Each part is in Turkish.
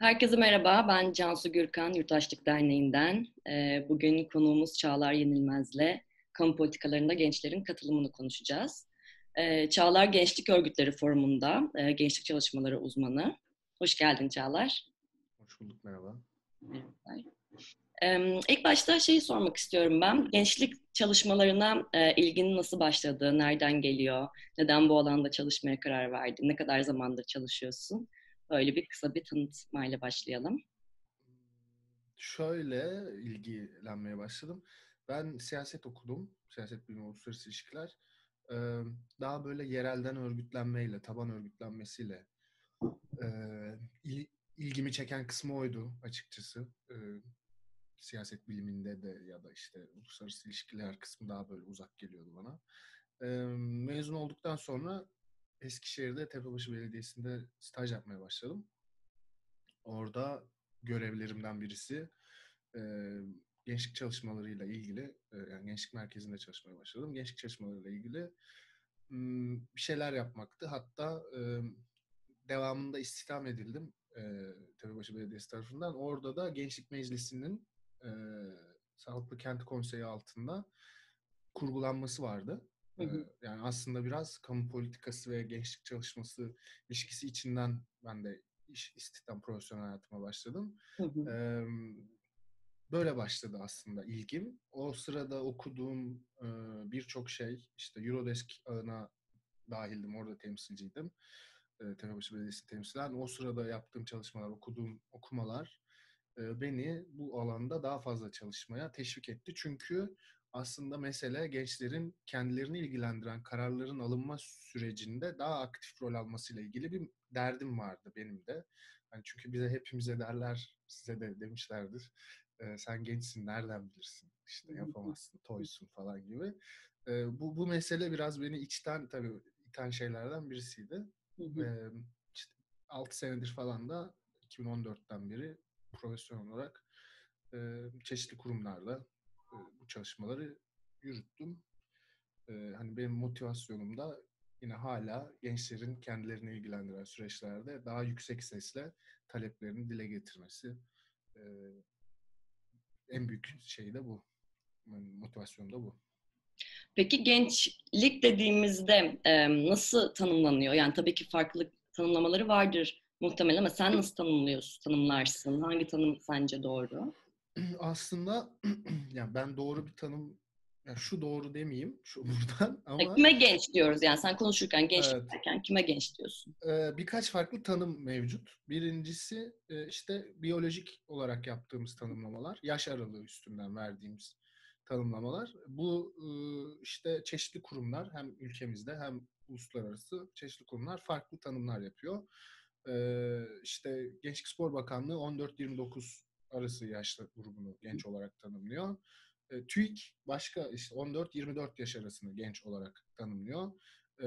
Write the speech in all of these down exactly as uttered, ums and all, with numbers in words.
Herkese merhaba, ben Cansu Gürkan, Yurttaşlık Derneği'nden. Ee, Bugün konuğumuz Çağlar Yenilmez'le kamu politikalarında gençlerin katılımını konuşacağız. Ee, Çağlar Gençlik Örgütleri Forumu'nda e, gençlik çalışmaları uzmanı. Hoş geldin Çağlar. Hoş bulduk, merhaba. Merhabalar. Ee, İlk başta şeyi sormak istiyorum ben. Gençlik çalışmalarına e, ilginin nasıl başladı, nereden geliyor, neden bu alanda çalışmaya karar verdin, ne kadar zamandır çalışıyorsun? Böyle bir kısa bir tanıtmayla başlayalım. Şöyle ilgilenmeye başladım. Ben siyaset okudum. Siyaset bilimi, uluslararası ilişkiler. Ee, Daha böyle yerelden örgütlenmeyle, taban örgütlenmesiyle e, il- ilgimi çeken kısmı oydu açıkçası. Ee, Siyaset biliminde de ya da işte uluslararası ilişkiler kısmı daha böyle uzak geliyordu bana. Ee, Mezun olduktan sonra Eskişehir'de Tepebaşı Belediyesi'nde staj yapmaya başladım. Orada görevlerimden birisi e, gençlik çalışmalarıyla ilgili, e, yani gençlik merkezinde çalışmaya başladım. Gençlik çalışmalarıyla ilgili m, bir şeyler yapmaktı. Hatta e, devamında istihdam edildim e, Tepebaşı Belediyesi tarafından. Orada da Gençlik Meclisi'nin e, Sağlıklı Kent Konseyi altında kurgulanması vardı. Hı E, hı. Yani aslında biraz kamu politikası ve gençlik çalışması ilişkisi içinden ben de iş istihdam profesyonel hayatıma başladım. Hı hı. Ee, Böyle başladı aslında ilgim. O sırada okuduğum e, birçok şey, işte Eurodesk ağına dahildim, orada temsilciydim. E, Tepebaşı Belediyesi temsilen. O sırada yaptığım çalışmalar, okuduğum okumalar e, beni bu alanda daha fazla çalışmaya teşvik etti. Çünkü aslında mesele gençlerin kendilerini ilgilendiren kararların alınma sürecinde daha aktif rol almasıyla ilgili bir derdim vardı benim de. Yani çünkü bize hepimize derler, size de demişlerdir. E, sen gençsin, nereden bilirsin? İşte yapamazsın, toysun falan gibi. E, bu, bu mesele biraz beni içten tabii iten şeylerden birisiydi. Hı hı. E, işte altı senedir falan da iki bin on dörtten beri profesyonel olarak e, çeşitli kurumlarda e, bu çalışmaları yürüttüm. E, hani benim motivasyonum da yine hala gençlerin kendilerini ilgilendiren süreçlerde daha yüksek sesle taleplerini dile getirmesi. E, En büyük şey de bu. Yani motivasyon da bu. Peki gençlik dediğimizde e, nasıl tanımlanıyor? Yani tabii ki farklı tanımlamaları vardır muhtemelen ama sen nasıl tanımlıyorsun, tanımlarsın? Hangi tanım sence doğru? Aslında yani ben doğru bir tanım, yani şu doğru demeyeyim şu buradan Yani ama kime genç diyoruz? Yani sen konuşurken gençlik evet, derken kime genç diyorsun? e, birkaç farklı tanım mevcut. Birincisi e, işte biyolojik olarak yaptığımız tanımlamalar, yaş aralığı üstünden verdiğimiz tanımlamalar. Bu e, işte çeşitli kurumlar hem ülkemizde hem uluslararası çeşitli kurumlar farklı tanımlar yapıyor. E, işte Gençlik Spor Bakanlığı on dört yirmi dokuz arası yaşlı grubunu genç olarak tanımlıyor. E, TÜİK başka işte on dört yirmi dört yaş arasını genç olarak tanımlıyor. E,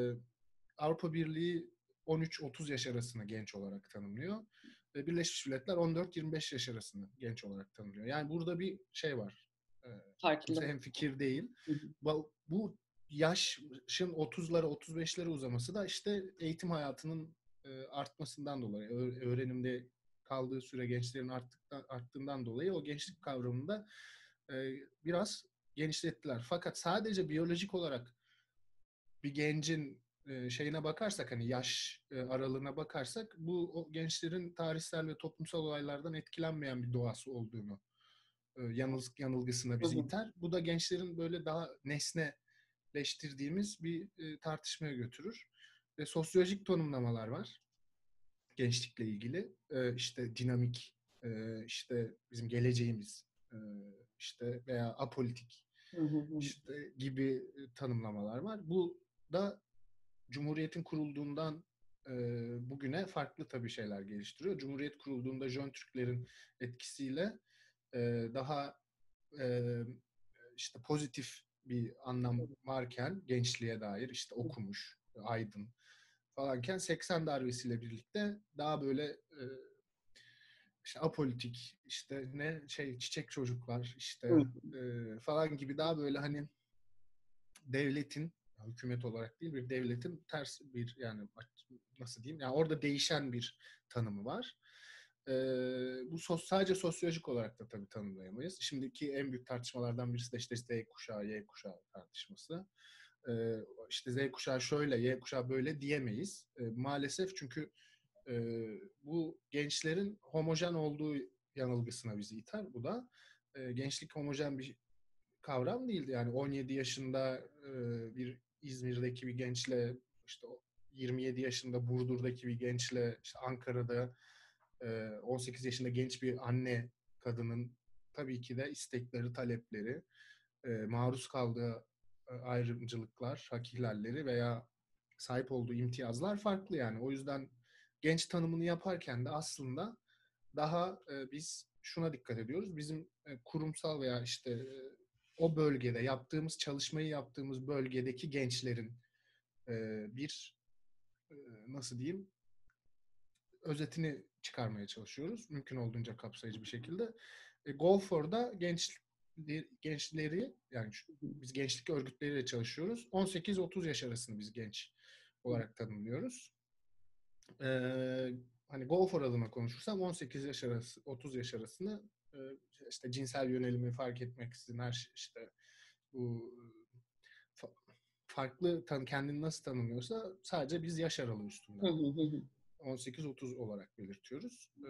Avrupa Birliği on üç otuz yaş arasını genç olarak tanımlıyor. Ve Birleşmiş Milletler on dört yirmi beş yaş arasını genç olarak tanımlıyor. Yani burada bir şey var. E, Kimse Farklı. hemfikir değil. Hı hı. Bu, bu yaşın otuzlara otuz beşlere uzaması da işte eğitim hayatının e, artmasından dolayı, öğrenimde kaldığı süre gençlerin arttıktan, arttığından dolayı o gençlik kavramını da e, biraz genişlettiler. Fakat sadece biyolojik olarak bir gencin e, şeyine bakarsak, hani yaş e, aralığına bakarsak, bu o gençlerin tarihsel ve toplumsal olaylardan etkilenmeyen bir doğası olduğunu e, yanıl, yanılgısına Hı bizi hı. iter. Bu da gençlerin böyle daha nesneleştirdiğimiz bir e, tartışmaya götürür. Ve sosyolojik tanımlamalar var gençlikle ilgili. E, işte dinamik, e, işte bizim geleceğimiz, e, işte veya apolitik Hı hı hı. işte gibi e, tanımlamalar var. Bu da Cumhuriyet'in kurulduğundan e, bugüne farklı tabii şeyler geliştiriyor. Cumhuriyet kurulduğunda Jön Türklerin etkisiyle e, daha e, işte pozitif bir anlam varken gençliğe dair, işte okumuş, aydın falanken, seksen darbesiyle birlikte daha böyle e, işte apolitik, işte ne şey, çiçek çocuklar işte Hı. e, falan gibi, daha böyle hani devletin, hükümet olarak değil, bir devletin ters bir, yani nasıl diyeyim, yani orada değişen bir tanımı var. e, bu sos, sadece sosyolojik olarak da tabii tanımlayamayız. Şimdiki en büyük tartışmalardan birisi de işte Z kuşağı, Y kuşağı tartışması. E, işte Z kuşağı şöyle, Y kuşağı böyle diyemeyiz. E, maalesef çünkü e, bu gençlerin homojen olduğu yanılgısına bizi iter bu da. E, gençlik homojen bir kavram değildi. Yani on yedi yaşında e, bir İzmir'deki bir gençle, işte yirmi yedi yaşında Burdur'daki bir gençle, işte Ankara'da e, on sekiz yaşında genç bir anne kadının tabii ki de istekleri, talepleri, e, maruz kaldığı e, ayrımcılıklar, hak ihlalleri veya sahip olduğu imtiyazlar farklı yani. O yüzden genç tanımını yaparken de aslında daha e, biz şuna dikkat ediyoruz. Bizim e, kurumsal veya işte e, o bölgede yaptığımız çalışmayı yaptığımız bölgedeki gençlerin e, bir e, nasıl diyeyim özetini çıkarmaya çalışıyoruz. Mümkün olduğunca kapsayıcı bir şekilde. E, Go for'da genç gençleri yani şu, biz gençlik örgütleriyle çalışıyoruz. on sekiz otuz yaş arasını biz genç olarak tanımlıyoruz. Ee, hani Go for adına konuşursam on sekiz yaş arası, otuz yaş arasını e, işte cinsel yönelimi fark etmeksizin her şey işte bu fa- farklı tan kendini nasıl tanımlıyorsa sadece biz yaş aralığı üstünden on sekiz otuz olarak belirtiyoruz. Ee,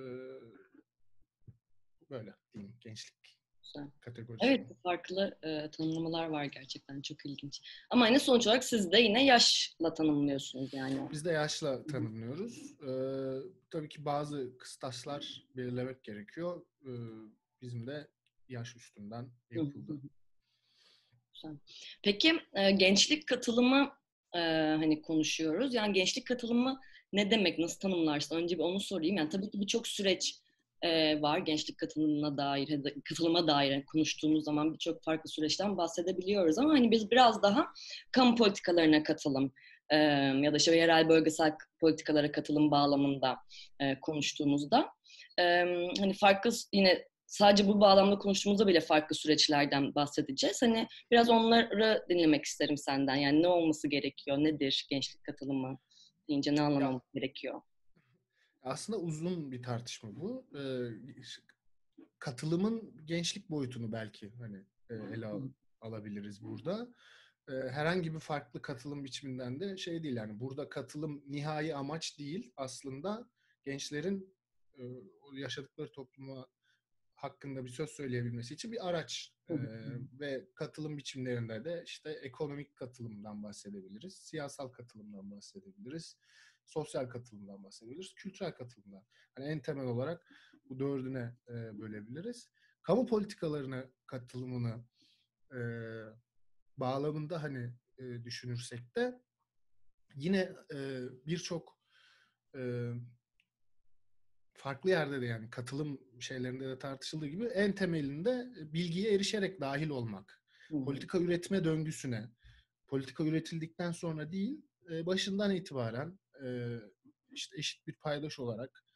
böyle diyeyim gençlik Güzel. Evet, kategorisinde. farklı e, tanımlamalar var gerçekten. Çok ilginç. Ama yine sonuç olarak siz de yine yaşla tanımlıyorsunuz yani. Biz de yaşla tanımlıyoruz. Ee, tabii ki bazı kıstaslar belirlemek gerekiyor. Ee, bizim de yaş üstünden yapıldı. Güzel. Peki e, gençlik katılımı e, hani konuşuyoruz. Yani gençlik katılımı ne demek? Nasıl tanımlarsın? Önce bir onu sorayım. Yani tabii ki birçok süreç e, var gençlik katılımına dair, ya da katılıma dair yani konuştuğumuz zaman birçok farklı süreçten bahsedebiliyoruz. Ama hani biz biraz daha kamu politikalarına katılım e, ya da işte yerel bölgesel politikalara katılım bağlamında e, konuştuğumuzda e, hani farklı yine sadece bu bağlamda konuştuğumuzda bile farklı süreçlerden bahsedeceğiz. Hani biraz onları dinlemek isterim senden. Yani ne olması gerekiyor, nedir gençlik katılımı deyince ne Ya anlamamız gerekiyor? aslında uzun bir tartışma bu. Ee, katılımın gençlik boyutunu belki hani e, ele al- alabiliriz burada. Ee, herhangi bir farklı katılım biçiminden de şey değil yani burada katılım nihai amaç değil aslında gençlerin e, yaşadıkları topluma hakkında bir söz söyleyebilmesi için bir araç. Ee, ve katılım biçimlerinde de işte ekonomik katılımdan bahsedebiliriz, siyasal katılımdan bahsedebiliriz, sosyal katılımdan bahsedebiliriz, kültürel katılımdan. Hani en temel olarak bu dördüne e, bölebiliriz. Kamu politikalarına katılımını e, bağlamında hani e, düşünürsek de yine e, birçok e, farklı yerde de yani katılım şeylerinde de tartışıldığı gibi en temelinde bilgiye erişerek dahil olmak. Politika üretme döngüsüne, politika üretildikten sonra değil, başından itibaren işte eşit bir paydaş olarak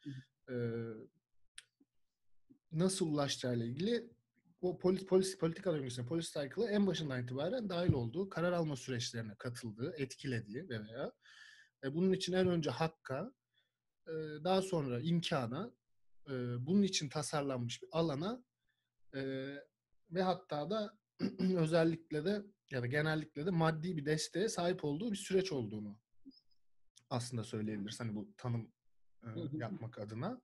nasıl ulaşacağıyla ilgili o polis, polis, politika döngüsüne, polis cycle'a en başından itibaren dahil olduğu, karar alma süreçlerine katıldığı, etkilediği veya bunun için en önce hakka, daha sonra imkana, bunun için tasarlanmış bir alana ve hatta da özellikle de ya da genellikle de maddi bir desteğe sahip olduğu bir süreç olduğunu aslında söyleyebiliriz. Hani bu tanım yapmak adına.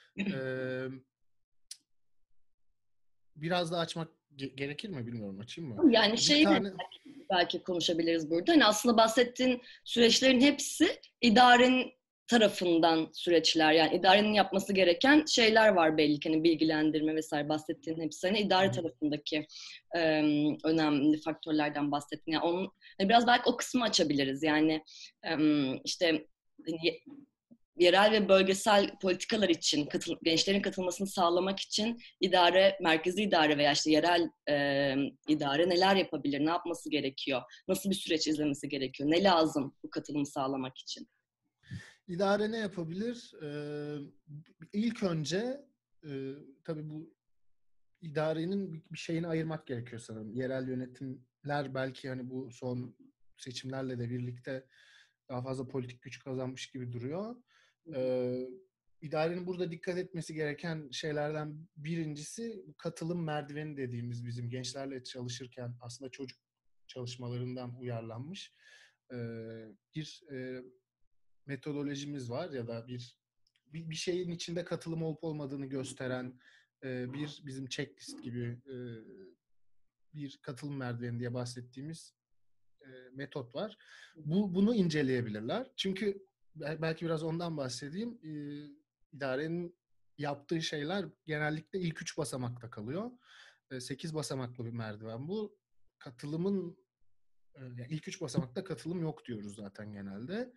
Biraz daha açmak gerekir mi bilmiyorum. Açayım mı? Yani Bir şeyi tane belki konuşabiliriz burada. Hani aslında bahsettiğin süreçlerin hepsi idarenin tarafından süreçler. Yani idarenin yapması gereken şeyler var belli ki. Hani bilgilendirme vesaire bahsettiğin hepsi. Hani idare tarafındaki e, önemli faktörlerden bahsettin. Yani onun, hani biraz belki o kısmı açabiliriz. Yani e, işte hani yerel ve bölgesel politikalar için katıl, gençlerin katılmasını sağlamak için idare, merkezi idare veya işte yerel e, idare neler yapabilir, ne yapması gerekiyor, nasıl bir süreç izlemesi gerekiyor, ne lazım bu katılımı sağlamak için? idare ne yapabilir? Ee, ilk önce e, tabii bu idarenin bir şeyini ayırmak gerekiyor sanırım. Yerel yönetimler belki hani bu son seçimlerle de birlikte daha fazla politik güç kazanmış gibi duruyor. Ee, idarenin burada dikkat etmesi gereken şeylerden birincisi katılım merdiveni dediğimiz bizim gençlerle çalışırken aslında çocuk çalışmalarından uyarlanmış e, bir e, metodolojimiz var ya da bir bir, bir şeyin içinde katılım olup olmadığını gösteren e, bir bizim checklist gibi e, bir katılım merdiveni diye bahsettiğimiz e, metot var. Bu bunu inceleyebilirler. Çünkü belki biraz ondan bahsedeyim. E, idarenin yaptığı şeyler genellikle ilk üç basamakta kalıyor. E, sekiz basamaklı bir merdiven bu. Katılımın e, yani ilk üç basamakta katılım yok diyoruz zaten genelde.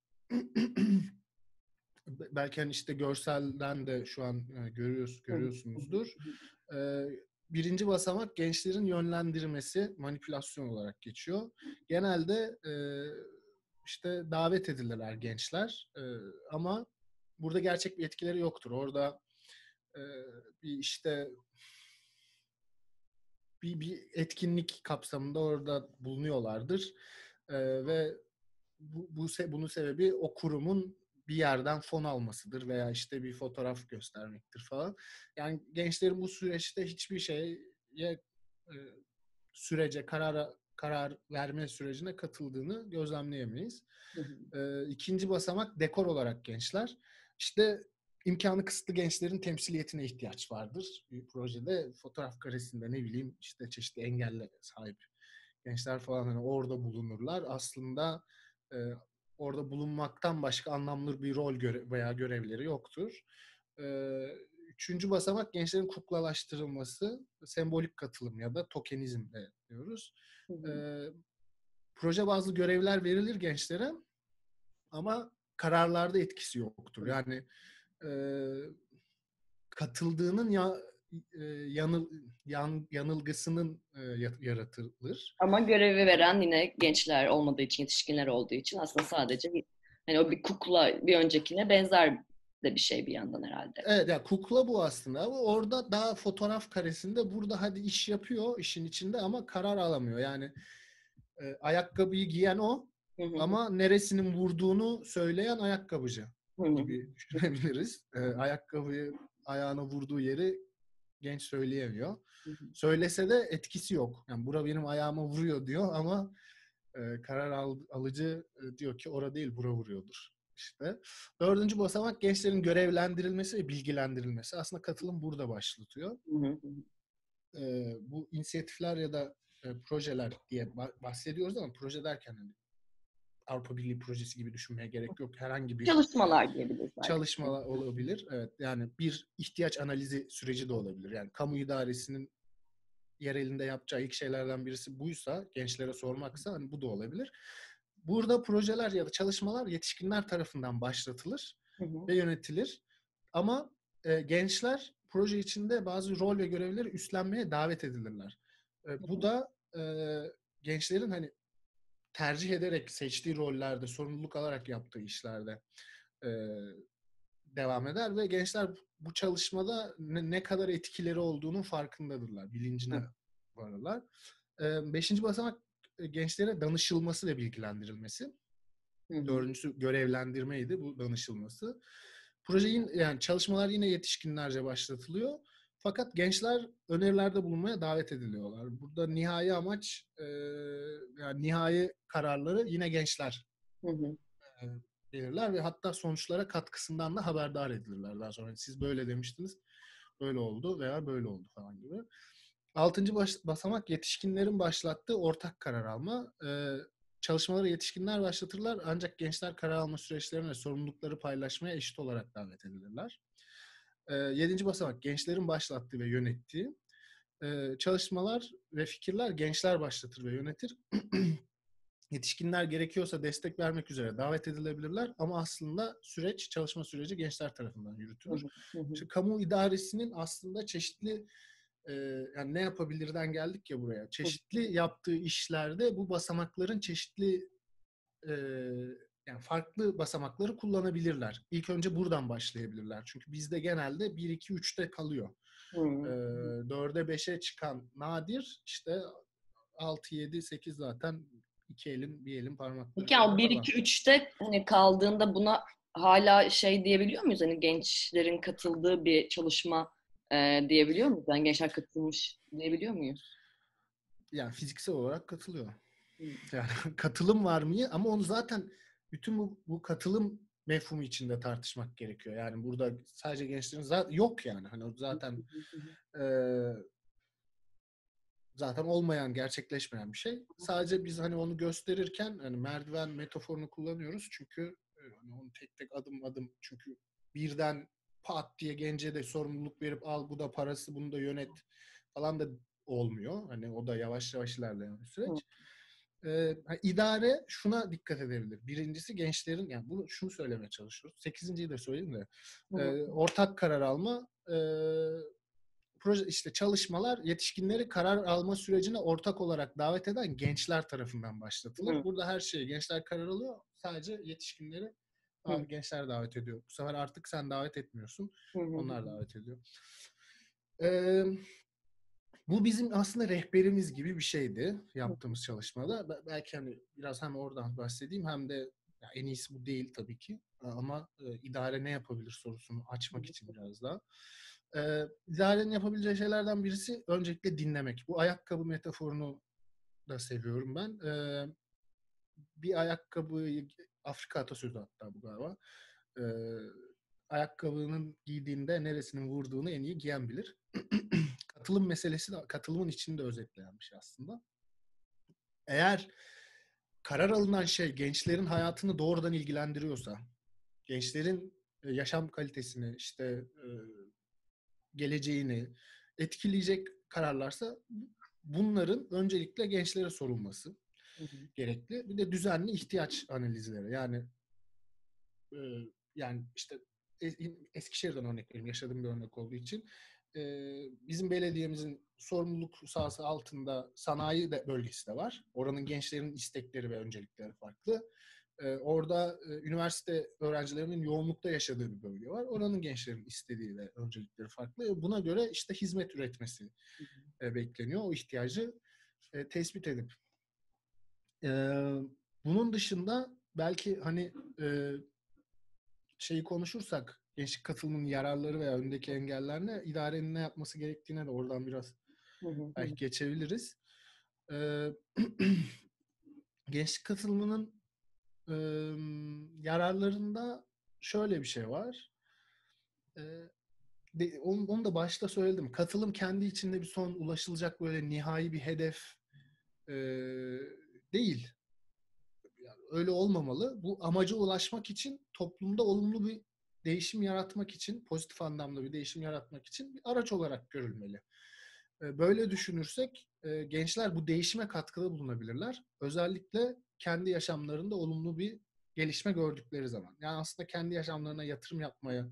Belki hani işte görselden de şu an e, görüyoruz, görüyorsunuzdur. E, birinci basamak gençlerin yönlendirmesi, manipülasyon olarak geçiyor. Genelde e, işte davet edilirler gençler e, ama burada gerçek bir etkileri yoktur. Orada e, bir işte bir, bir etkinlik kapsamında orada bulunuyorlardır e, ve bu, bu bunun sebebi o kurumun bir yerden fon almasıdır veya işte bir fotoğraf göstermektir falan. Yani gençlerin bu süreçte hiçbir şeye e, sürece, karara karar verme sürecine katıldığını gözlemleyemeyiz. E, ikinci basamak dekor olarak gençler. İşte imkanı kısıtlı gençlerin temsiliyetine ihtiyaç vardır. Bir projede fotoğraf karesinde ne bileyim işte çeşitli engelle sahip gençler falan hani orada bulunurlar. Aslında e, orada bulunmaktan başka anlamlı bir rol göre veya görevleri yoktur. E, üçüncü basamak gençlerin kuklalaştırılması, sembolik katılım ya da tokenizm de diyoruz. E, proje bazlı görevler verilir gençlere ama kararlarda etkisi yoktur. Yani e, katıldığının ya e, yanıl yan, yanılgısının e, yaratılır. Ama görevi veren yine gençler olmadığı için, yetişkinler olduğu için aslında sadece bir, hani o bir kukla bir öncekine benzer de bir şey bir yandan herhalde. Evet, yani kukla bu aslında ama orada daha fotoğraf karesinde burada hadi iş yapıyor işin içinde ama karar alamıyor. Yani e, ayakkabıyı giyen o Hı hı, ama neresinin vurduğunu söyleyen ayakkabıcı hı hı, gibi düşünebiliriz. E, ayakkabıyı ayağına vurduğu yeri genç söyleyemiyor. hı hı. Söylese de etkisi yok. Yani bura benim ayağıma vuruyor diyor ama e, karar al, alıcı e, diyor ki ora değil bura vuruyordur. İşte. Dördüncü basamak gençlerin görevlendirilmesi ve bilgilendirilmesi. Aslında katılım burada başlatıyor. Hı hı, hı. E, bu inisiyatifler ya da e, projeler diye bahsediyoruz ama proje derken hani Avrupa Birliği projesi gibi düşünmeye gerek yok. Herhangi bir Çalışmalar diyebiliriz belki. çalışma olabilir. Evet, yani bir ihtiyaç analizi süreci de olabilir. Yani kamu idaresinin yerelinde yapacağı ilk şeylerden birisi buysa, gençlere sormaksa hani bu da olabilir. Burada projeler ya da çalışmalar yetişkinler tarafından başlatılır Hı hı, ve yönetilir. Ama e, gençler proje içinde bazı rol ve görevleri üstlenmeye davet edilirler. E, bu da e, gençlerin hani tercih ederek seçtiği rollerde, sorumluluk alarak yaptığı işlerde e, devam eder ve gençler bu çalışmada ne, ne kadar etkileri olduğunun farkındadırlar, bilincine hı varırlar. E, beşinci basamak e, gençlere danışılması ve bilgilendirilmesi. hı, Dördüncüsü görevlendirmeydi bu danışılması. Projenin yani çalışmalar yine yetişkinlerce başlatılıyor. Fakat gençler önerilerde bulunmaya davet ediliyorlar. Burada nihai amaç e, yani nihai kararları yine gençler hı hı. e, belirler ve hatta sonuçlara katkısından da haberdar edilirler daha sonra. Siz böyle demiştiniz, böyle oldu veya böyle oldu falan gibi. Altıncı baş, basamak yetişkinlerin başlattığı ortak karar alma. Ee, çalışmaları yetişkinler başlatırlar ancak gençler karar alma süreçlerine ve sorumlulukları paylaşmaya eşit olarak davet edilirler. Ee, yedinci basamak gençlerin başlattığı ve yönettiği. Ee, çalışmalar ve fikirler gençler başlatır ve yönetir. Yetişkinler gerekiyorsa destek vermek üzere davet edilebilirler ama aslında süreç, çalışma süreci gençler tarafından Hı yürütülür. hı, hı hı. İşte kamu idaresinin aslında çeşitli e, yani ne yapabilirden geldik ya buraya. Çeşitli yaptığı işlerde bu basamakların çeşitli e, yani farklı basamakları kullanabilirler. İlk önce buradan başlayabilirler. Çünkü bizde genelde bir iki üçte kalıyor. Hı E, hı. dörde beşe çıkan nadir, işte altı yedi sekiz zaten iki elin bir elin Peki o parmaklarında bir falan. iki üçte hani kaldığında buna hala şey diyebiliyor muyuz? Hani gençlerin katıldığı bir çalışma e, diyebiliyor muyuz? Yani gençler katılmış diyebiliyor muyuz? Yani fiziksel olarak katılıyor. Hı. Yani katılım var mı? Ama onu zaten bütün bu, bu katılım mefhumu içinde tartışmak gerekiyor. Yani burada sadece gençlerin zaten yok yani. Hani o zaten e, zaten olmayan, gerçekleşmeyen bir şey. Sadece biz hani onu gösterirken hani merdiven metaforunu kullanıyoruz. Çünkü e, hani onu tek tek adım adım, çünkü birden pat diye gence de sorumluluk verip al bu da parası, bunu da yönet falan da olmuyor. Hani o da yavaş yavaş ilerleyen bir Hı. süreç. Ee, idare şuna dikkat edebilir. Birincisi gençlerin, yani bunu şunu söylemeye çalışıyoruz. Sekizinciyi de söyleyeyim de. Hı. Ee, ortak karar alma, e, proje işte çalışmalar yetişkinleri karar alma sürecine ortak olarak davet eden gençler tarafından başlatılır. Hı. Burada her şeyi gençler karar alıyor. Sadece yetişkinleri Hı. gençler davet ediyor. Bu sefer artık sen davet etmiyorsun. Hı. Hı. Onlar davet ediyor. Ee, Bu bizim aslında rehberimiz gibi bir şeydi yaptığımız çalışmada. Belki hani biraz hem oradan bahsedeyim hem de ya en iyisi bu değil tabii ki. Ama e, idare ne yapabilir sorusunu açmak için biraz daha. E, idarenin yapabileceği şeylerden birisi öncelikle dinlemek. Bu ayakkabı metaforunu da seviyorum ben. E, bir ayakkabıyı, Afrika atasözü hatta bu galiba. E, ayakkabının giydiğinde neresinin vurduğunu en iyi giyen bilir. Katılım meselesi de katılımın içinde özetleyen bir şey aslında. Eğer karar alınan şey gençlerin hayatını doğrudan ilgilendiriyorsa, gençlerin e, yaşam kalitesini, işte e, geleceğini etkileyecek kararlarsa bunların öncelikle gençlere sorulması Hı. gerekli. Bir de düzenli ihtiyaç analizleri. Yani e, yani işte Eskişehir'den örnek vereyim, yaşadığım bir örnek olduğu için. E, bizim belediyemizin sorumluluk sahası altında sanayi de, bölgesi de var. Oranın gençlerin istekleri ve öncelikleri farklı. E, orada e, üniversite öğrencilerinin yoğunlukta yaşadığı bir bölge var. Oranın gençlerin istediği ve öncelikleri farklı. Buna göre işte hizmet üretmesi e, bekleniyor. O ihtiyacı e, tespit edip. E, bunun dışında belki hani e, şeyi konuşursak, gençlik katılımının yararları veya önündeki engeller ne, idarenin ne yapması gerektiğine de oradan biraz Hı. Hı. belki geçebiliriz. Ee, gençlik katılımının e, yararlarında şöyle bir şey var. Ee, de, onu, onu da başta söyledim. Katılım kendi içinde bir son ulaşılacak böyle nihai bir hedef e, değil. Yani öyle olmamalı. Bu amaca ulaşmak için toplumda olumlu bir değişim yaratmak için, pozitif anlamda bir değişim yaratmak için bir araç olarak görülmeli. Böyle düşünürsek gençler bu değişime katkıda bulunabilirler. Özellikle kendi yaşamlarında olumlu bir gelişme gördükleri zaman. Yani aslında kendi yaşamlarına yatırım yapmaya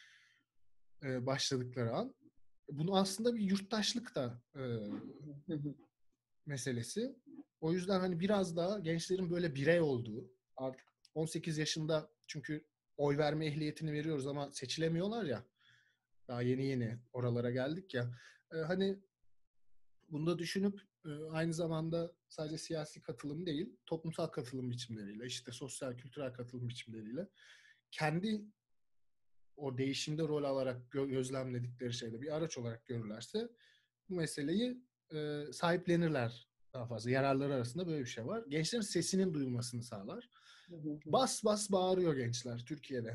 başladıkları an. Bunu aslında bir yurttaşlık da Hı. Hı. meselesi. O yüzden hani biraz daha gençlerin böyle birey olduğu, artık on sekiz yaşında, çünkü oy verme ehliyetini veriyoruz ama seçilemiyorlar ya. Daha yeni yeni oralara geldik ya. Ee, hani bunu da düşünüp e, aynı zamanda sadece siyasi katılım değil, toplumsal katılım biçimleriyle, işte sosyal, kültürel katılım biçimleriyle kendi o değişimde rol alarak gö- gözlemledikleri şeyde bir araç olarak görürlerse bu meseleyi e, sahiplenirler daha fazla. Yararları arasında böyle bir şey var. Gençlerin sesinin duyulmasını sağlar. Hı. Hı. Bas bas bağırıyor gençler Türkiye'de.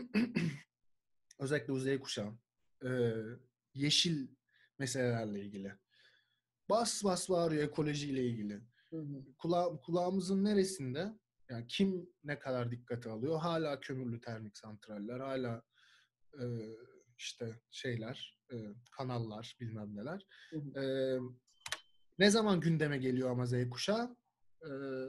Özellikle bu Z kuşağı. E, yeşil meselelerle ilgili. Bas bas bağırıyor ekolojiyle ilgili. Hı. Kula kulağımızın neresinde? Yani kim ne kadar dikkate alıyor? Hala kömürlü termik santraller, hala e, işte şeyler, e, kanallar, bilmem neler. Hı. E, ne zaman gündeme geliyor ama Z kuşağı? E,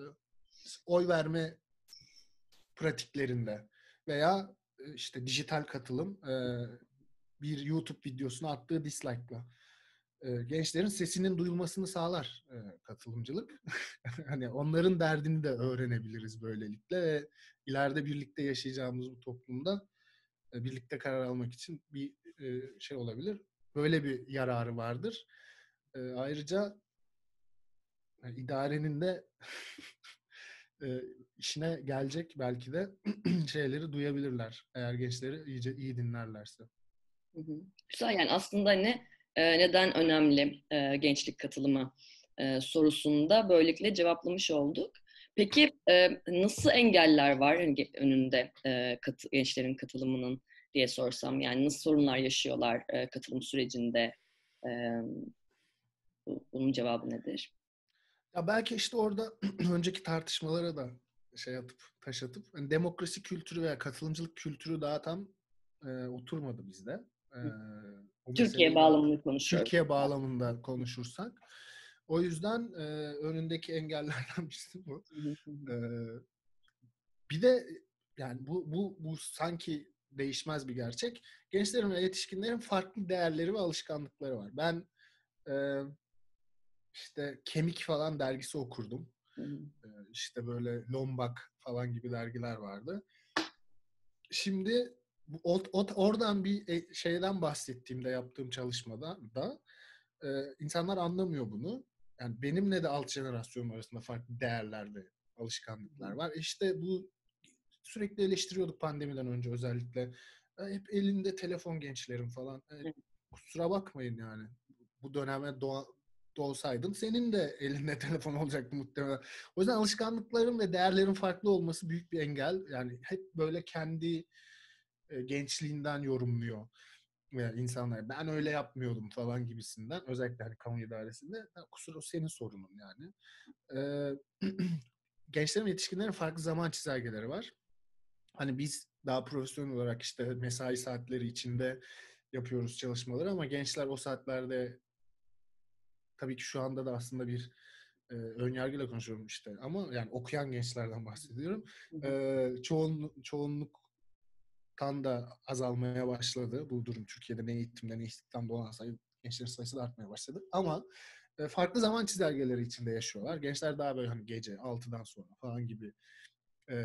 oy verme pratiklerinde veya e, işte dijital katılım, e, bir YouTube videosuna attığı dislike'la. E, gençlerin sesinin duyulmasını sağlar e, katılımcılık. Hani onların derdini de öğrenebiliriz böylelikle ve ileride birlikte yaşayacağımız bu toplumda e, birlikte karar almak için bir e, şey olabilir. Böyle bir yararı vardır. E, ayrıca yani idarenin de e, işine gelecek belki de şeyleri duyabilirler. Eğer gençleri iyice iyi dinlerlerse. Hı hı. Güzel, yani aslında hani e, neden önemli e, gençlik katılımı e, sorusunu da böylelikle cevaplamış olduk. Peki e, nasıl engeller var hani ge- önünde e, katı- gençlerin katılımının diye sorsam, yani nasıl sorunlar yaşıyorlar e, katılım sürecinde? E, bu- bunun cevabı nedir? Ya belki işte orada önceki tartışmalara da şey atıp taş atıp hani demokrasi kültürü veya katılımcılık kültürü daha tam e, oturmadı bizde. E, Hı. o Türkiye meseleyi biraz bağlamını konuşuyoruz. Türkiye bağlamında konuşursak. O yüzden e, önündeki engellerden birisi bu. Hı hı hı. E, Bir de yani bu bu bu sanki değişmez bir gerçek. Gençlerin ve yetişkinlerin farklı değerleri ve alışkanlıkları var. Ben e, işte Kemik falan dergisi okurdum. Hı hı. E, işte böyle Lombak falan gibi dergiler vardı. Şimdi bu, o, o- oradan bir e, şeyden bahsettiğimde yaptığım çalışmada da e, insanlar anlamıyor bunu. Yani benimle de alt jenerasyon arasında farklı değerler ve alışkanlıklar var. İşte bu sürekli eleştiriyorduk pandemiden önce özellikle. E, Hep elinde telefon gençlerin falan. E, Hı kusura bakmayın yani. Bu döneme doğa, doğsaydın senin de elinde telefon olacaktı muhtemelen. O yüzden alışkanlıkların ve değerlerin farklı olması büyük bir engel. Yani hep böyle kendi e, gençliğinden yorumluyor veya insanlar. Ben öyle yapmıyordum falan gibisinden. Özellikle hani kamu idaresinde. Ha, kusura o senin sorunun yani. Ee, Gençlerin ve yetişkinlerin farklı zaman çizelgeleri var. Hani biz daha profesyonel olarak işte mesai saatleri içinde yapıyoruz çalışmaları ama gençler o saatlerde tabii ki şu anda da aslında bir e, ön yargıyla konuşuyorum işte ama yani okuyan gençlerden bahsediyorum. hı. E, çoğun, çoğunluktan da azalmaya başladı bu durum. Türkiye'de ne eğitimde ne istihdamda olan sayı, gençlerin sayısı da artmaya başladı. Ama e, farklı zaman çizelgeleri içinde yaşıyorlar. Gençler daha böyle hani gece altıdan sonra falan gibi e,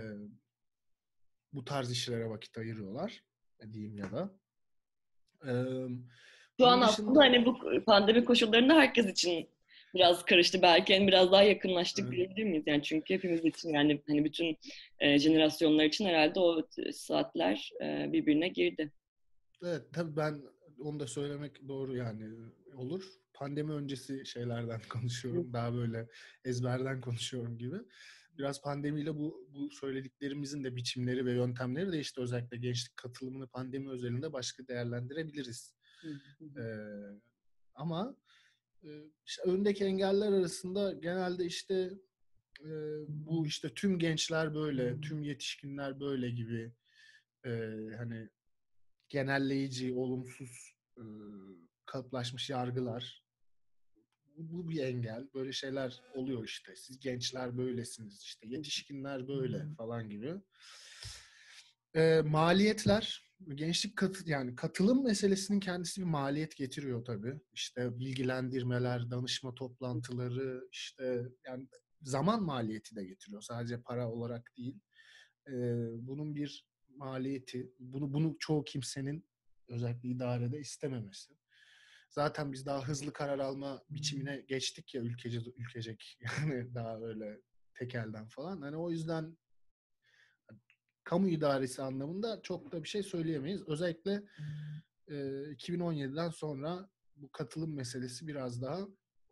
bu tarz işlere vakit ayırıyorlar e, diyeyim ya da. Ee, Şu an Bunun aslında dışında hani bu pandemi koşullarında herkes için biraz karıştı. Belki hani biraz daha yakınlaştık e, diyebilir miyiz? Yani çünkü hepimiz için, yani hani bütün e, jenerasyonlar için herhalde o saatler e, birbirine girdi. evet tabii ben onu da söylemek doğru yani olur. Pandemi öncesi şeylerden konuşuyorum. Daha böyle ezberden konuşuyorum gibi. Biraz pandemiyle bu bu söylediklerimizin de biçimleri ve yöntemleri değişti. Özellikle gençlik katılımını pandemi özelinde başka değerlendirebiliriz. Ee, Ama e, işte önündeki engeller arasında genelde işte e, bu işte tüm gençler böyle, tüm yetişkinler böyle gibi e, hani genelleyici, olumsuz e, kalıplaşmış yargılar. Bu, bu bir engel. Böyle şeyler oluyor işte. Siz gençler böylesiniz, işte yetişkinler böyle falan gibi. E, maliyetler, gençlik katı, yani katılım meselesinin kendisi bir maliyet getiriyor tabii. İşte bilgilendirmeler, danışma toplantıları, işte yani zaman maliyeti de getiriyor. Sadece para olarak değil. E, Bunun bir maliyeti, bunu bunu çoğu kimsenin özellikle idarede istememesi. Zaten biz daha hızlı karar alma biçimine geçtik ya ülkece ülkecek yani daha öyle tekelden falan. Hani o yüzden kamu idaresi anlamında çok da bir şey söyleyemeyiz. Özellikle e, iki bin on yediden sonra bu katılım meselesi biraz daha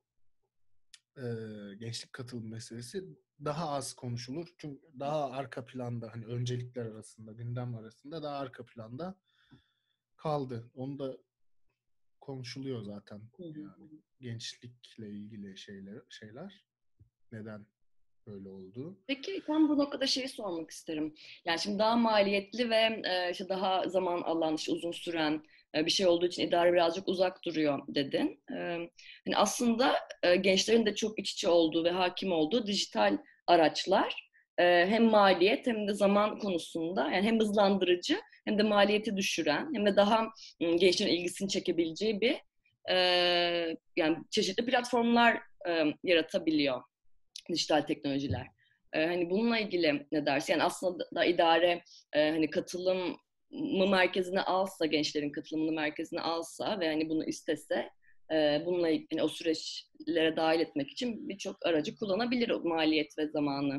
e, gençlik katılım meselesi daha az konuşulur. Çünkü daha arka planda hani öncelikler arasında, gündem arasında daha arka planda kaldı. Onu da konuşuluyor zaten. Yani gençlikle ilgili şeyler şeyler neden böyle oldu? Peki tam bu noktada şeyi sormak isterim. Yani şimdi daha maliyetli ve e, işte daha zaman alan, işte uzun süren e, bir şey olduğu için idare birazcık uzak duruyor dedin. E, hani aslında e, gençlerin de çok iç içe olduğu ve hakim olduğu dijital araçlar e, hem maliyet hem de zaman konusunda, yani hem hızlandırıcı hem de maliyeti düşüren hem de daha m, gençlerin ilgisini çekebileceği bir e, yani çeşitli platformlar e, yaratabiliyor dijital teknolojiler. Ee, hani bununla ilgili ne dersin? Yani aslında da idare e, hani katılımı merkezine alsa, gençlerin katılımını merkezine alsa ve hani bunu istese, e, bununla ilgili hani o süreçlere dahil etmek için birçok aracı kullanabilir, o maliyet ve zamanı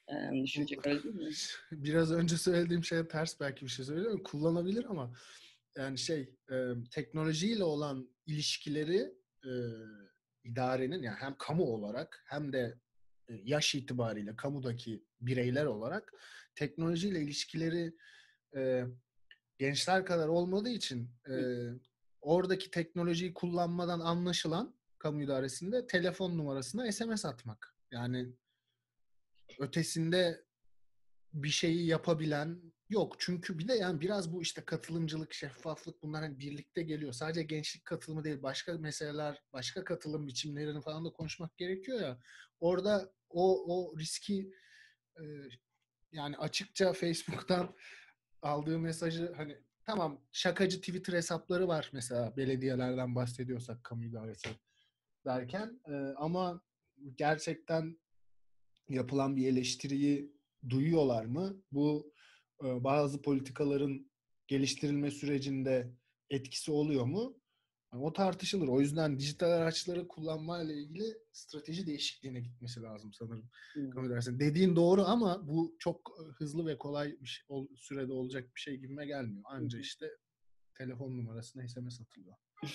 e, düşürecek, öyle değil mi? Biraz önce söylediğim şeye ters belki bir şey söylüyorum. Kullanabilir ama yani şey e, teknolojiyle olan ilişkileri e, idarenin yani hem kamu olarak hem de e, yaş itibariyle kamudaki bireyler olarak teknolojiyle ilişkileri e, gençler kadar olmadığı için e, oradaki teknolojiyi kullanmadan anlaşılan kamu idaresinde telefon numarasına S M S atmak. Yani ötesinde bir şeyi yapabilen yok. Çünkü bir de yani biraz bu işte katılımcılık, şeffaflık bunlar hani birlikte geliyor. Sadece gençlik katılımı değil, başka meseleler, başka katılım biçimlerini falan da konuşmak gerekiyor ya. Orada o o riski e, yani açıkça Facebook'tan aldığı mesajı hani tamam şakacı Twitter hesapları var mesela belediyelerden bahsediyorsak kamu idaresi derken e, ama gerçekten yapılan bir eleştiriyi duyuyorlar mı? Bu e, bazı politikaların geliştirilme sürecinde etkisi oluyor mu? Yani o tartışılır. O yüzden dijital araçları kullanmayla ilgili strateji değişikliğine gitmesi lazım sanırım. Hmm. Dediğin doğru ama bu çok hızlı ve kolay bir şey, sürede olacak bir şey gibime gelmiyor. Anca işte telefon numarasına S M S atılıyor.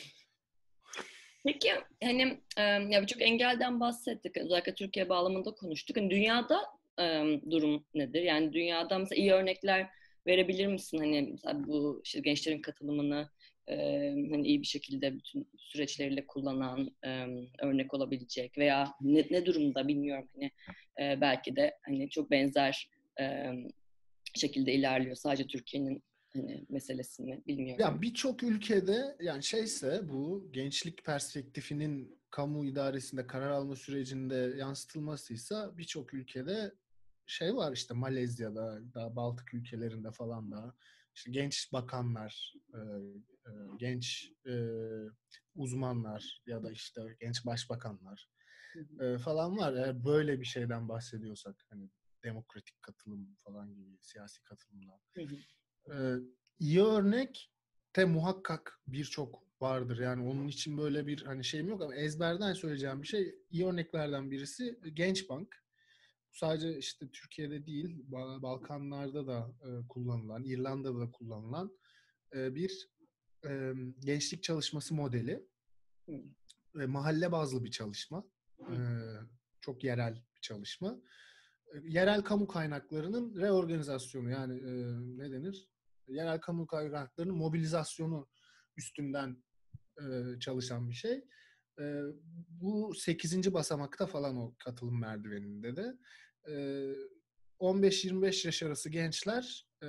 Peki hani e, ya birçok engelden bahsettik. Özellikle Türkiye bağlamında konuştuk. Hani dünyada e, durum nedir? Yani dünyada mesela iyi örnekler verebilir misin? Hani mesela bu işte gençlerin katılımını e, hani iyi bir şekilde bütün süreçleriyle kullanan e, örnek olabilecek veya ne, ne durumda bilmiyorum hani e, belki de hani çok benzer e, şekilde ilerliyor. Sadece Türkiye'nin hani meselesi mi bilmiyorum. Ya birçok ülkede yani şeyse bu gençlik perspektifinin kamu idaresinde karar alma sürecinde yansıtılmasıysa birçok ülkede şey var işte Malezya'da, daha Baltık ülkelerinde falan da işte genç bakanlar, e, e, genç e, uzmanlar ya da işte genç başbakanlar Hı hı. e, falan var. Eğer böyle bir şeyden bahsediyorsak hani demokratik katılım falan gibi siyasi katılımlar. Hı hı. Ee, iyi örnek de muhakkak birçok vardır. Yani onun için böyle bir hani şeyim yok ama ezberden söyleyeceğim bir şey iyi örneklerden birisi Gençbank. Sadece işte Türkiye'de değil, Balkanlarda da e, kullanılan, İrlanda'da da kullanılan e, bir e, gençlik çalışması modeli. Hı E, mahalle bazlı bir çalışma. E, hı. çok yerel bir çalışma. E, yerel kamu kaynaklarının reorganizasyonu yani e, ne denir? Yerel kamu kaynaklarının mobilizasyonu üstünden e, çalışan bir şey. E, bu sekizinci basamakta falan o katılım merdiveninde de. E, on beş yirmi beş yaş arası gençler e,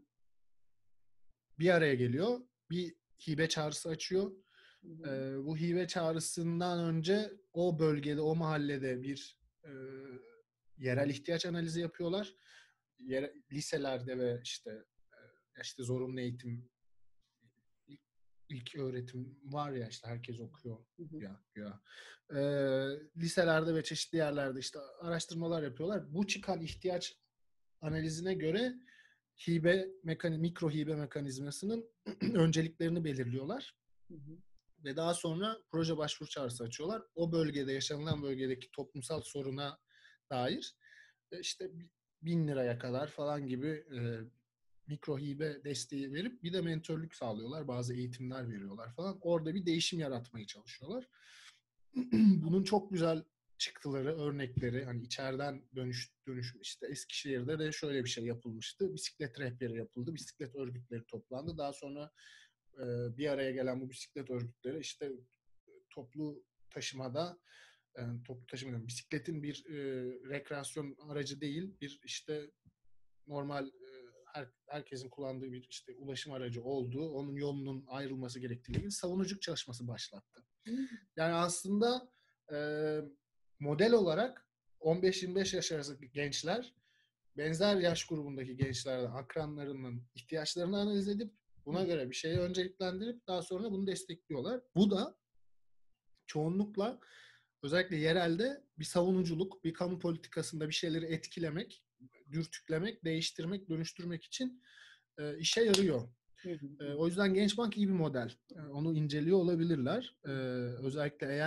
bir araya geliyor. Bir hibe çağrısı açıyor. Hı hı. E, bu hibe çağrısından önce o bölgede, o mahallede bir e, yerel ihtiyaç analizi yapıyorlar. Yere, liselerde ve işte e, işte zorunlu eğitim ilk, ilk öğretim var ya işte herkes okuyor Hı hı. ya ya. E, liselerde ve çeşitli yerlerde işte araştırmalar yapıyorlar. Bu çıkan ihtiyaç analizine göre hibe mekani, mikro hibe mekanizmasının önceliklerini belirliyorlar. Hı hı. Ve daha sonra proje başvuru çağrısı açıyorlar. O bölgede yaşanılan bölgedeki toplumsal soruna dair işte bin liraya kadar falan gibi e, mikro hibe desteği verip bir de mentörlük sağlıyorlar. Bazı eğitimler veriyorlar falan. Orada bir değişim yaratmaya çalışıyorlar. Bunun çok güzel çıktıları, örnekleri hani içeriden dönüş, dönüş işte Eskişehir'de de şöyle bir şey yapılmıştı. Bisiklet rehberi yapıldı. Bisiklet örgütleri toplandı. Daha sonra e, bir araya gelen bu bisiklet örgütleri işte toplu taşımada yani toplu taşıma bisikletin bir e, rekreasyon aracı değil, bir işte normal e, her, herkesin kullandığı bir işte ulaşım aracı olduğu, onun yolunun ayrılması gerektiği gibi savunuculuk çalışması başlattı. Yani aslında e, model olarak on beş yirmi beş yaş arası gençler benzer yaş grubundaki gençlerden akranlarının ihtiyaçlarını analiz edip buna göre bir şeyi önceliklendirip daha sonra bunu destekliyorlar. Bu da çoğunlukla özellikle yerelde bir savunuculuk, bir kamu politikasında bir şeyleri etkilemek, dürtüklemek, değiştirmek, dönüştürmek için e, işe yarıyor. Hı hı. E, o yüzden Gençbank iyi bir model. E, onu inceliyor olabilirler. E, özellikle eğer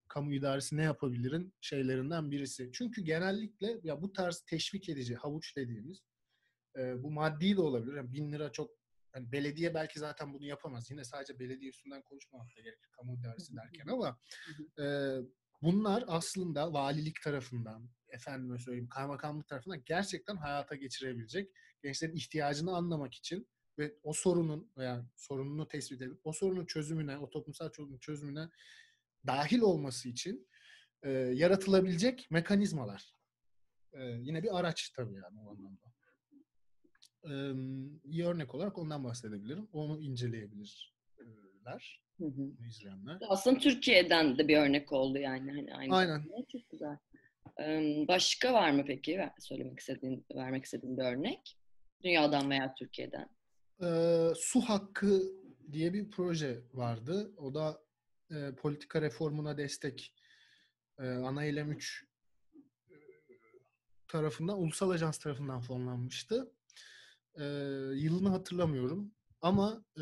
kamu idaresi ne yapabilirin şeylerinden birisi. Çünkü genellikle ya bu tarz teşvik edici, havuç dediğimiz e, bu maddi de olabilir. Yani bin lira çok, yani belediye belki zaten bunu yapamaz. Yine sadece belediye üstünden konuşmamak da gerekir kamu idaresi derken, ama e, bunlar aslında valilik tarafından, efendime söyleyeyim kaymakamlık tarafından gerçekten hayata geçirebilecek, gençlerin ihtiyacını anlamak için ve o sorunun veya sorununu tespit edip o sorunun çözümüne, o toplumsal sorunun çözümüne dahil olması için e, yaratılabilecek mekanizmalar. E, yine bir araç tabii yani o anlamda. E, iyi örnek olarak ondan bahsedebilirim. Onu inceleyebilirler. Hı hı. izleyenler. Aslında Türkiye'den de bir örnek oldu yani hani aynı Aynen. zamanda. Çok güzel. Başka var mı peki söylemek istediğin, vermek istediğin bir örnek? Dünyadan veya Türkiye'den. Ee, Su Hakkı diye bir proje vardı. O da e, politika reformuna destek, e, Ana Eylem üç e, tarafından, Ulusal Ajans tarafından fonlanmıştı. E, yılını hatırlamıyorum. Ama e,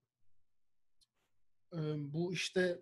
e, bu işte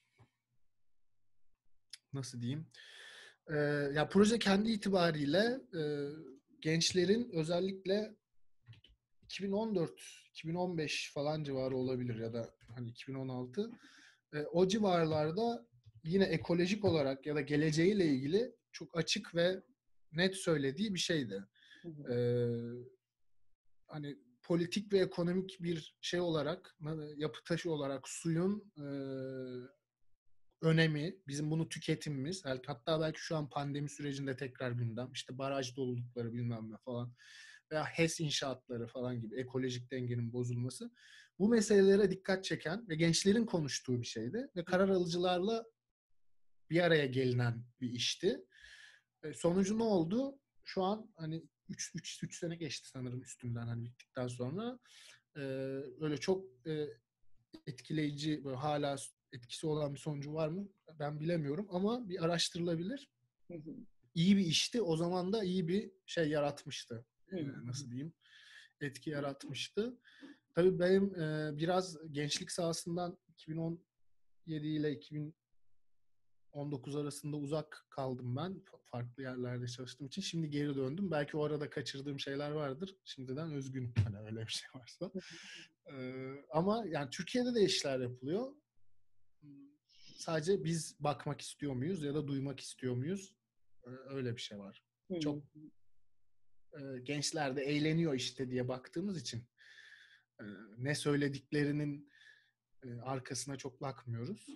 nasıl diyeyim? E, ya proje kendi itibariyle e, gençlerin özellikle iki bin on dört iki bin on beş falan civarı olabilir ya da hani iki bin on altı, e, o civarlarda yine ekolojik olarak ya da geleceğiyle ilgili çok açık ve net söylediği bir şeydi. Hı hı. Ee, hani politik ve ekonomik bir şey olarak, yapı taşı olarak suyun e, önemi, bizim bunu tüketimimiz, hatta belki şu an pandemi sürecinde tekrar gündem, işte baraj dolulukları bilmem ne falan veya HES inşaatları falan gibi ekolojik dengenin bozulması, bu meselelere dikkat çeken ve gençlerin konuştuğu bir şeydi ve karar alıcılarla bir araya gelinen bir işti. E, sonucu ne oldu? Şu an hani üç sene geçti sanırım üstünden, hani bittikten sonra. E, öyle çok e, etkileyici, böyle hala etkisi olan bir sonucu var mı? Ben bilemiyorum ama bir araştırılabilir. Hı hı. İyi bir işti. O zaman da iyi bir şey yaratmıştı. Hı E, hı. nasıl diyeyim? Etki yaratmıştı. Tabii benim e, biraz gençlik sahasından iki bin on yedi ile iki bin on dokuz arasında uzak kaldım ben. Farklı yerlerde çalıştığım için. Şimdi geri döndüm. Belki o arada kaçırdığım şeyler vardır. Şimdiden özgünüm. Hani öyle bir şey varsa. Ee, ama yani Türkiye'de de işler yapılıyor. Sadece biz bakmak istiyor muyuz ya da duymak istiyor muyuz? Ee, öyle bir şey var. Hı hı. Çok e, gençler de eğleniyor işte diye baktığımız için e, ne söylediklerinin e, arkasına çok bakmıyoruz.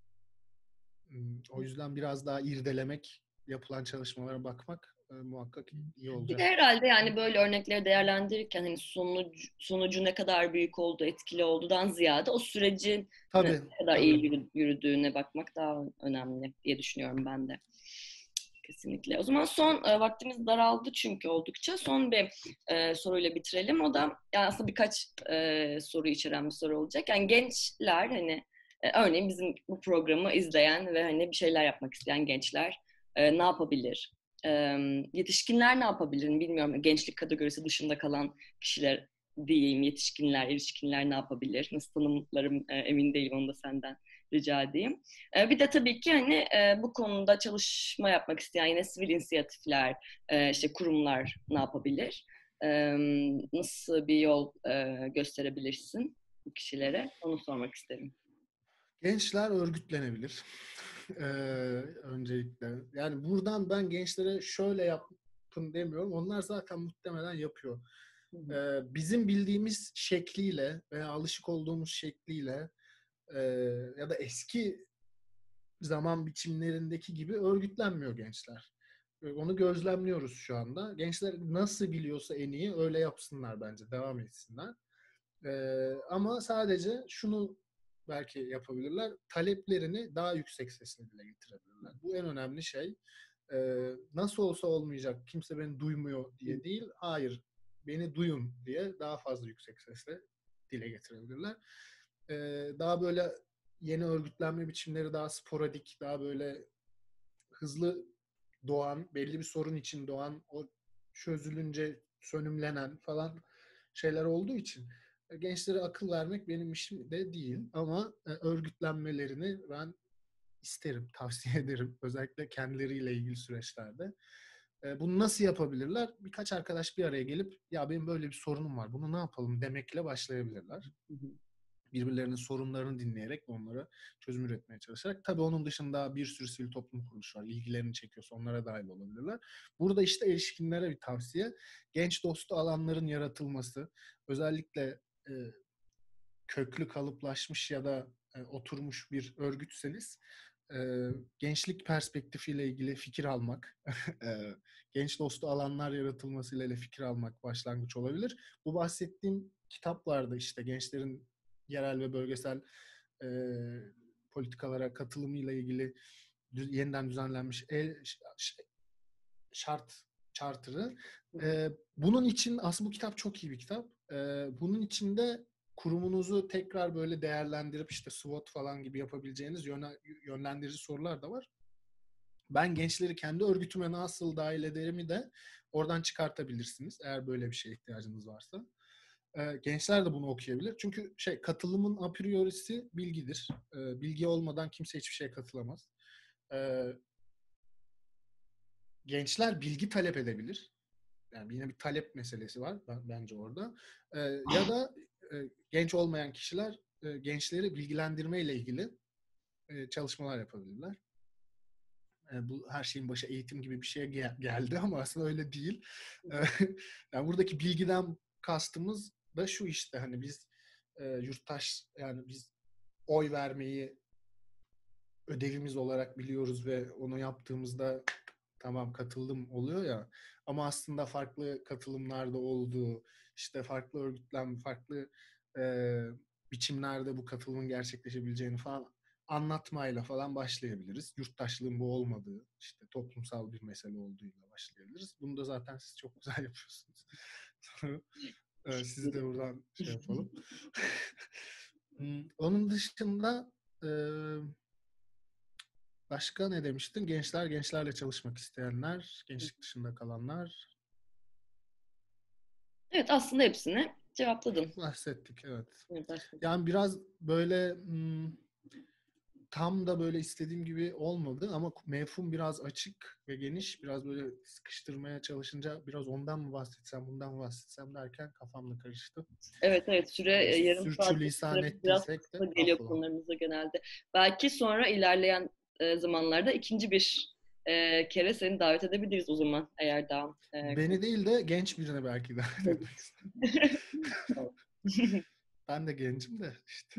O yüzden biraz daha irdelemek, yapılan çalışmalara bakmak e, muhakkak iyi Bir de olacak. herhalde yani böyle örnekleri değerlendirirken hani sonucu, sonucu ne kadar büyük oldu, etkili olduğundan ziyade o sürecin ne Tabii, kadar tabii. iyi yürüdüğüne bakmak daha önemli diye düşünüyorum ben de. Kesinlikle. O zaman son e, vaktimiz daraldı çünkü oldukça. Son bir e, soruyla bitirelim. O da yani aslında birkaç e, soru içeren bir soru olacak. Yani gençler hani e, örneğin bizim bu programı izleyen ve hani bir şeyler yapmak isteyen gençler e, ne yapabilir? E, Yetişkinler ne yapabilir bilmiyorum. Gençlik kategorisi dışında kalan kişiler diyeyim, yetişkinler, erişkinler ne yapabilir? Nasıl tanımlarım e, emin değilim, onu da senden rica edeyim. E, bir de tabii ki hani e, bu konuda çalışma yapmak isteyen yine sivil inisiyatifler, e, işte kurumlar ne yapabilir? E, Nasıl bir yol e, gösterebilirsin bu kişilere? Onu sormak isterim. Gençler örgütlenebilir. Ee, öncelikle. Yani buradan ben gençlere şöyle yapın demiyorum. Onlar zaten muhtemelen yapıyor. Hı hı. Ee, bizim bildiğimiz şekliyle veya alışık olduğumuz şekliyle e, ya da eski zaman biçimlerindeki gibi örgütlenmiyor gençler. Onu gözlemliyoruz şu anda. Gençler nasıl biliyorsa en iyi öyle yapsınlar bence. Devam etsinler. Ee, ama sadece şunu belki yapabilirler. Taleplerini daha yüksek sesle dile getirebilirler. Bu en önemli şey. Ee, nasıl olsa olmayacak, kimse beni duymuyor diye değil. Hayır, beni duyun diye daha fazla yüksek sesle dile getirebilirler. Ee, daha böyle yeni örgütlenme biçimleri daha sporadik, daha böyle hızlı doğan, belli bir sorun için doğan, o çözülünce sönümlenen falan şeyler olduğu için gençlere akıl vermek benim işim de değil. Ama örgütlenmelerini ben isterim, tavsiye ederim. Özellikle kendileriyle ilgili süreçlerde. E, bunu nasıl yapabilirler? Birkaç arkadaş bir araya gelip ya benim böyle bir sorunum var, bunu ne yapalım demekle başlayabilirler. Hı hı. Birbirlerinin sorunlarını dinleyerek onlara çözüm üretmeye çalışarak. Tabii onun dışında bir sürü sivil toplum kuruluşu var. İlgilerini çekiyorsa onlara dahil olabilirler. Burada işte erişkinlere bir tavsiye. Genç dostu alanların yaratılması. Özellikle e, köklü kalıplaşmış ya da e, oturmuş bir örgütseniz e, gençlik perspektifiyle ilgili fikir almak, e, genç dostu alanlar yaratılmasıyla ile fikir almak başlangıç olabilir. Bu bahsettiğim kitaplarda işte gençlerin yerel ve bölgesel e, politikalara katılımıyla ilgili düz, yeniden düzenlenmiş el, şart charter'ı. E, bunun için aslında bu kitap çok iyi bir kitap. E, bunun içinde kurumunuzu tekrar böyle değerlendirip işte SWOT falan gibi yapabileceğiniz yöne, yönlendirici sorular da var. Ben gençleri kendi örgütüme nasıl dahil ederimi de oradan çıkartabilirsiniz eğer böyle bir şeye ihtiyacınız varsa. Ee, gençler de bunu okuyabilir. Çünkü şey katılımın a priorisi bilgidir. Ee, bilgi olmadan kimse hiçbir şeye katılamaz. Ee, gençler bilgi talep edebilir. Yani yine bir talep meselesi var bence orada. Ee, ya da e, genç olmayan kişiler e, gençleri bilgilendirme ile ilgili e, çalışmalar yapabilirler. E, bu her şeyin başı eğitim gibi bir şeye gel- geldi ama aslında öyle değil. E, yani buradaki bilgiden kastımız da şu işte hani biz e, yurttaş yani biz oy vermeyi ödevimiz olarak biliyoruz ve onu yaptığımızda tamam katıldım oluyor ya ama aslında farklı katılımlarda olduğu işte farklı örgütlenme farklı e, biçimlerde bu katılımın gerçekleşebileceğini falan anlatmayla falan başlayabiliriz. Yurttaşlığın bu olmadığı işte toplumsal bir mesele olduğuyla başlayabiliriz. Bunu da zaten siz çok güzel yapıyorsunuz. e, sizi de buradan şey yapalım. Onun dışında e, başka ne demiştin? Gençler, gençlerle çalışmak isteyenler, gençlik dışında kalanlar. Evet, aslında hepsini cevapladın. Bahsettik, evet. Evet, başka. Yani biraz böyle hmm, tam da böyle istediğim gibi olmadı ama mefhum biraz açık ve geniş. Biraz böyle sıkıştırmaya çalışınca biraz ondan mı bahsetsem, bundan mı bahsetsem derken kafamda karıştı. Evet, evet, süre Ee, e, yarım saat sürçülisan süremiz biraz ettiysek de kısa geliyor affola. konularımıza genelde. Belki sonra ilerleyen e, zamanlarda ikinci bir e, kere seni davet edebiliriz o zaman eğer daha e, Beni değil de genç birine belki davet etmek istedim. Ben de gencim de işte.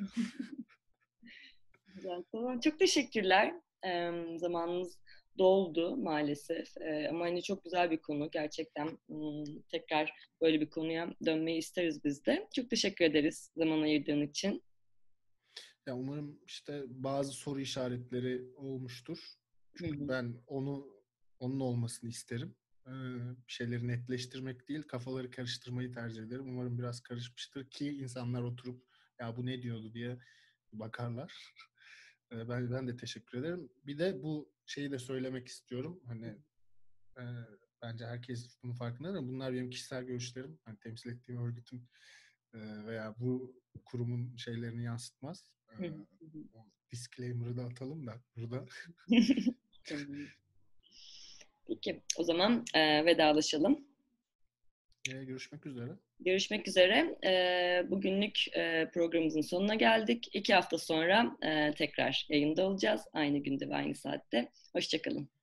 Güzel, tamam. Çok teşekkürler. E, zamanımız doldu maalesef. E, ama hani çok güzel bir konu. Gerçekten hmm, tekrar böyle bir konuya dönmeyi isteriz biz de. Çok teşekkür ederiz zaman ayırdığın için. Ya umarım işte bazı soru işaretleri olmuştur. Hı Çünkü hı. ben onu onun olmasını isterim. Ee, bir şeyleri netleştirmek değil, kafaları karıştırmayı tercih ederim. Umarım biraz karışmıştır ki insanlar oturup ya bu ne diyordu diye bakarlar. Ee, ben ben de teşekkür ederim. Bir de bu şeyi de söylemek istiyorum. Hani e, bence herkes bunun farkında ama bunlar benim kişisel görüşlerim. Hani temsil ettiğim örgütün e, veya bu kurumun şeylerini yansıtmaz. E, Hı hı. o disclaimer'ı da atalım da burada. Tamam. Peki, o zaman e, vedalaşalım. E, görüşmek üzere. Görüşmek üzere. E, bugünlük e, programımızın sonuna geldik. İki hafta sonra e, tekrar yayında olacağız. Aynı günde ve aynı saatte. Hoşça kalın.